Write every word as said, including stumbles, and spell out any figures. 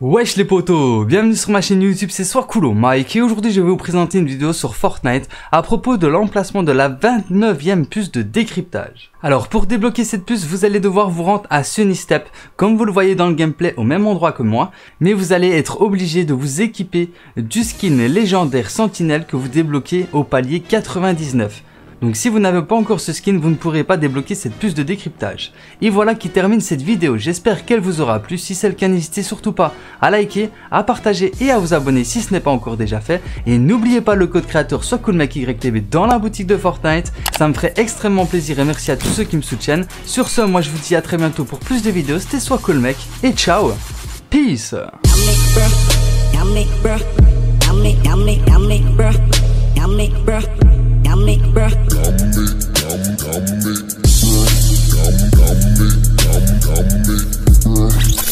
Wesh les potos, bienvenue sur ma chaîne YouTube, c'est Soiscoolo Mike et aujourd'hui je vais vous présenter une vidéo sur Fortnite à propos de l'emplacement de la vingt-neuvième puce de décryptage. Alors pour débloquer cette puce, vous allez devoir vous rendre à Sunny Step, comme vous le voyez dans le gameplay au même endroit que moi, mais vous allez être obligé de vous équiper du skin légendaire Sentinelle que vous débloquez au palier quatre-vingt-dix-neuf. Donc si vous n'avez pas encore ce skin, vous ne pourrez pas débloquer cette puce de décryptage. Et voilà qui termine cette vidéo, j'espère qu'elle vous aura plu. Si c'est le cas, n'hésitez surtout pas à liker, à partager et à vous abonner si ce n'est pas encore déjà fait. Et n'oubliez pas le code créateur SoisCoolMikeYTV dans la boutique de Fortnite, ça me ferait extrêmement plaisir et merci à tous ceux qui me soutiennent. Sur ce, moi je vous dis à très bientôt pour plus de vidéos, c'était SoiscoolMike et ciao, peace. Yummy, bruh. Yummy, yum, yummy, bruh. Yum, yummy, yum, yummy, bruh.